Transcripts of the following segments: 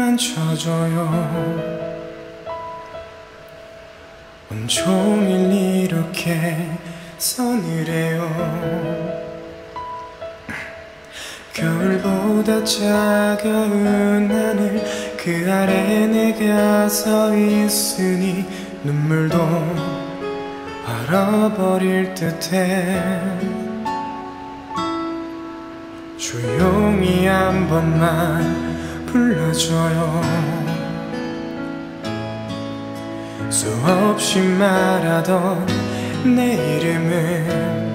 만져줘요. 온종일 이렇게 서늘해요. 겨울보다 차가운 하늘 그 아래 내가 서 있으니 눈물도 얼어버릴 듯해. 조용히 한 번만 불러줘요. 수없이 말하던 내 이름은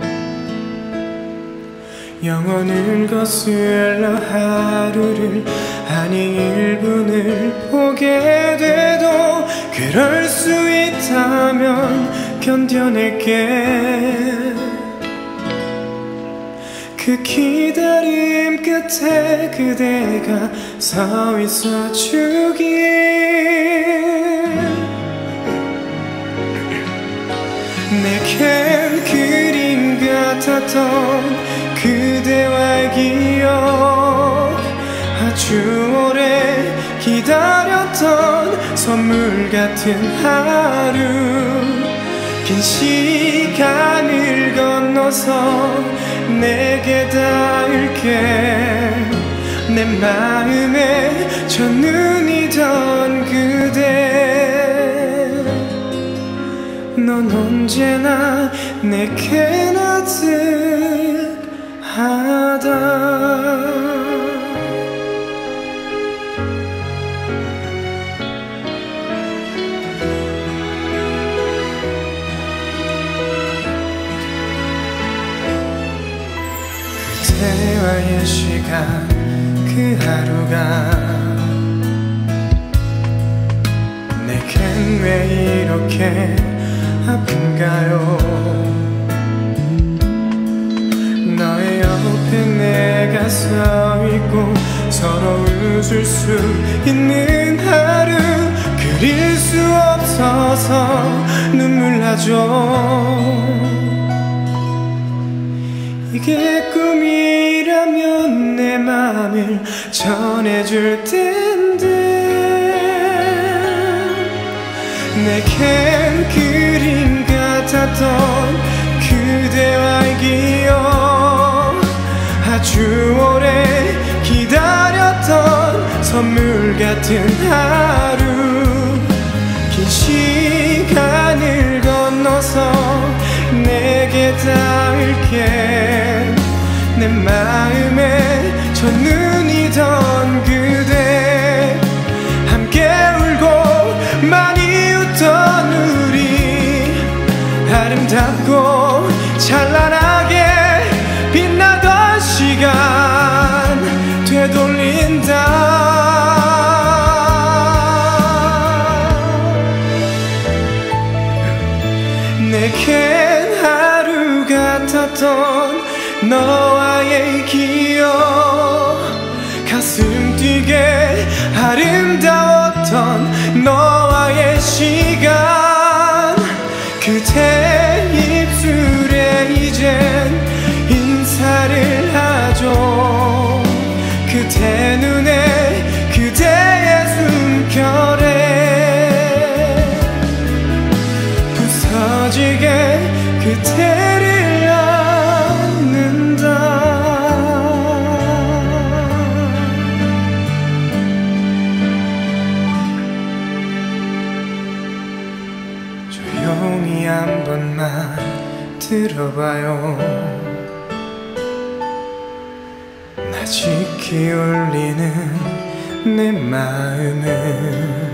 영혼을 거슬러 하루를 아니 1분을 보게 돼도 그럴 수 있다면 견뎌낼게. 그 기다림 끝에 그대가 서 있어 주길. 내겐 그림 같았던 그대와의 기억, 아주 오래 기다렸던 선물 같은 하루. 긴 시간을 건너서 내게 닿을게. 내 마음에 첫눈이던 그대, 넌 언제나 내게 따뜻하다. 그대와의 시간 그 하루가 내겐 왜 이렇게 아픈가요? 너의 옆에 내가 서 있고 서로 웃을 수 있는 하루, 그릴 수 없어서 눈물 나죠. 이게 꿈이라면 내 맘을 전해줄 텐데. 내겐 그림 같았던 그대와의 기억, 아주 오래 기다렸던 선물 같은 하루. 긴 시간을 건너서 내게 닿을게. 내 마음에 첫눈이던 그대, 함께 울고 많이 웃던 우리, 아름답고 찬란하게 빛나던 시간 되돌린다. 내겐 하루 같았던 너와의 기억, 가슴 뛰게 아름다웠던 너와의 시간. 그대 입술에 이젠 인사를 하죠. 그대 눈에 그대의 숨결에 부서지게 그대를 안는다. 조용히 한 번만 들어봐요. 나 지키 울리는 내 마음은